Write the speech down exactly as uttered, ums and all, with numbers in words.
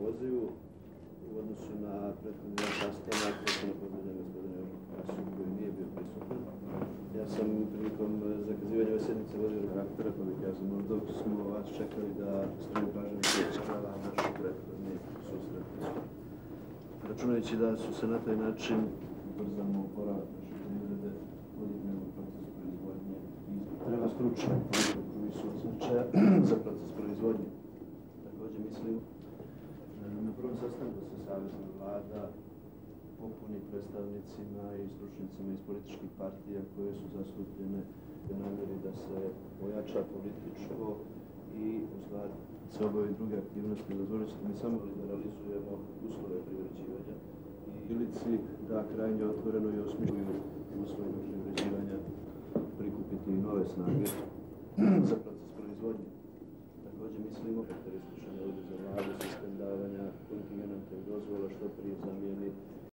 pozivu u odnosu na prethodni sastanak na pozdravljanje gospodina Kasu koji nije bio prisutan. Ja sam prilikom zakazivanja ove sjednice vodio karaktera, pa bih ja zamolio dok smo vas čekali da skrenem pažnju na naš prethodni susret. Računajući da su se na taj način ubrzamo oporavak naše privrede, podignemo proces proizvodnje i treba stručni koji su od značaja za proces proizvodnje. Također mislim na prvom sastanku sa Savezom vlada popuni predstavnicima i stručnicima iz političkih partija koje su zastupljene u namjeri da se ojača političko i u stvari se obavi druge aktivnosti. Dozvolite mi samo liberalizujemo uslove privređivanja i prilici da krajnje otvoreno i osmišljuju uslove privređivanja prikupiti i nove snage za proces proizvodnje. Također mislimo karakterističan je ovdje za vladu sistem davanja kontingenata i dozvola što prije zamijeni